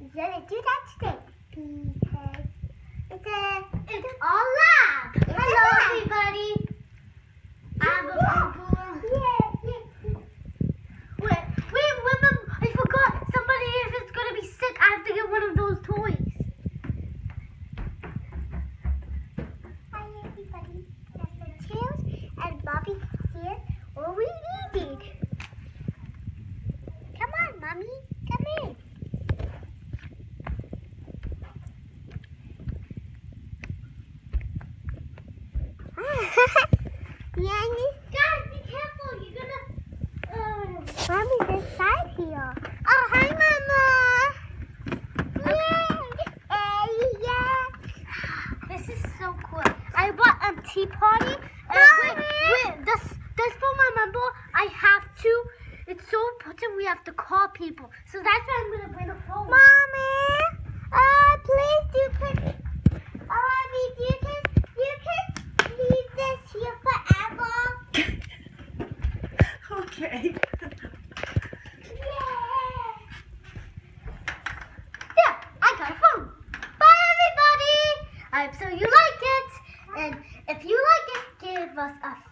gonna do that today because it's all lab. Hello, everybody. I'm a boo-boo. Wait, remember, I forgot. Somebody, if it's gonna be sick, I have to get one of those toys. Hi, everybody. That's Tails and Bobby here. What we needed. Come on, Mommy. Come in. Guys, be careful. You're gonna... Mommy's inside here. Oh, hi, Mama. Yeah. This is so cool. I bought a tea party. This for my mother, I have to. It's so important we have to call people. So that's why I'm going to bring a phone. Mommy, please you can leave this here forever. Okay. Yeah, I got a phone. Bye, everybody. I hope so you like it. And if you like it, give us a